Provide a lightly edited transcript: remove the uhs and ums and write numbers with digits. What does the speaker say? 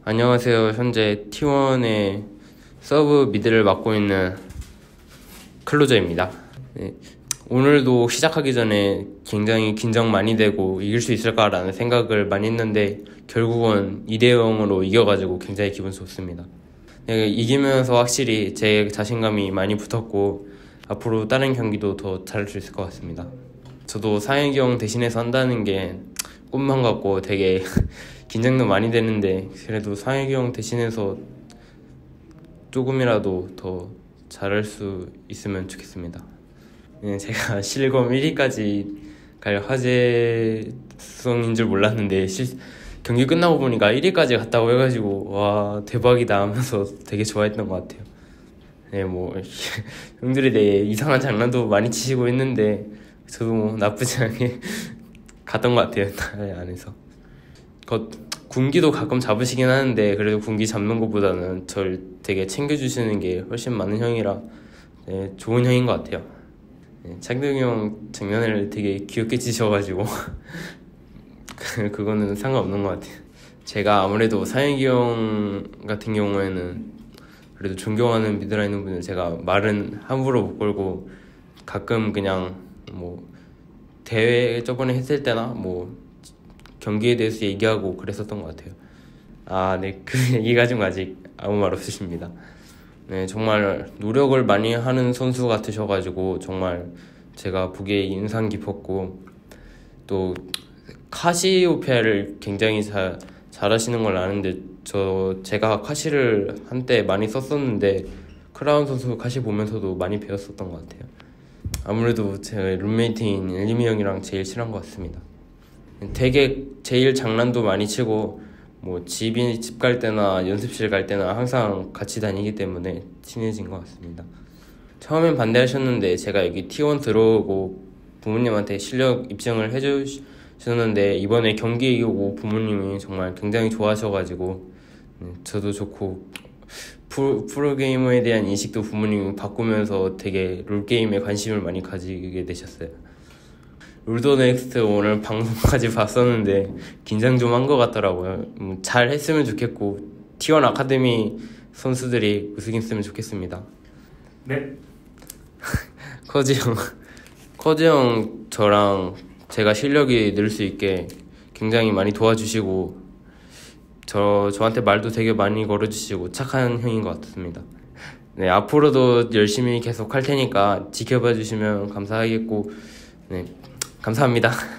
안녕하세요. 현재 T1의 서브 미드를 맡고 있는 클로저입니다. 네, 오늘도 시작하기 전에 굉장히 긴장 많이 되고 이길 수 있을까라는 생각을 많이 했는데 결국은 2대0으로 이겨가지고 굉장히 기분 좋습니다. 네, 이기면서 확실히 제 자신감이 많이 붙었고 앞으로 다른 경기도 더 잘할 수 있을 것 같습니다. 저도 사영이 형 대신해서 한다는 게 꿈만 같고 되게 긴장도 많이 되는데 그래도 사영이 형 대신해서 조금이라도 더 잘할 수 있으면 좋겠습니다. 제가 실검 1위까지 갈 화제성인 줄 몰랐는데 경기 끝나고 보니까 1위까지 갔다고 해가지고 와 대박이다 하면서 되게 좋아했던 것 같아요. 네, 뭐 형들이 되게 이상한 장난도 많이 치시고 했는데 저도 뭐 나쁘지 않게 갔던 것 같아요. 나라 안에서 군기도 가끔 잡으시긴 하는데 그래도 군기 잡는 것보다는 절 되게 챙겨주시는 게 훨씬 많은 형이라 좋은 형인 것 같아요. 창동이 형 장난을 되게 귀엽게 치셔가지고 그거는 상관없는 것 같아요. 제가 아무래도 사영이 형 같은 경우에는 그래도 존경하는 미드라이너 분은 제가 말은 함부로 못 걸고 가끔 그냥 뭐 대회 저번에 했을 때나 뭐 경기에 대해서 얘기하고 그랬었던 것 같아요. 그 얘기 가지고 아직 아무 말 없으십니다. 네, 정말 노력을 많이 하는 선수 같으셔가지고 정말 제가 보기에 인상 깊었고 또 카시오페아를 굉장히 잘하시는 걸 아는데 제가 카시를 한때 많이 썼었는데 크라운 선수 카시 보면서도 많이 배웠었던 것 같아요. 아무래도 제 룸메이트인 엘리미 형이랑 제일 친한 것 같습니다. 되게 제일 장난도 많이 치고 뭐 집 갈 때나 연습실 갈 때나 항상 같이 다니기 때문에 친해진 것 같습니다. 처음엔 반대하셨는데 제가 여기 T1 들어오고 부모님한테 실력 입증을 해주셨는데 이번에 경기 이기고 부모님이 정말 굉장히 좋아하셔가지고 저도 좋고 프로게이머에 대한 인식도 부모님이 바꾸면서 되게 롤게임에 관심을 많이 가지게 되셨어요. 롤더 넥스트 오늘 방송까지 봤었는데 긴장 좀 한 것 같더라고요. 잘 했으면 좋겠고 T1 아카데미 선수들이 우승했으면 좋겠습니다. 네. 커즈 형 저랑 제가 실력이 늘 수 있게 굉장히 많이 도와주시고 저한테 말도 되게 많이 걸어주시고 착한 형인 것 같습니다. 네, 앞으로도 열심히 계속 할 테니까 지켜봐 주시면 감사하겠고 감사합니다.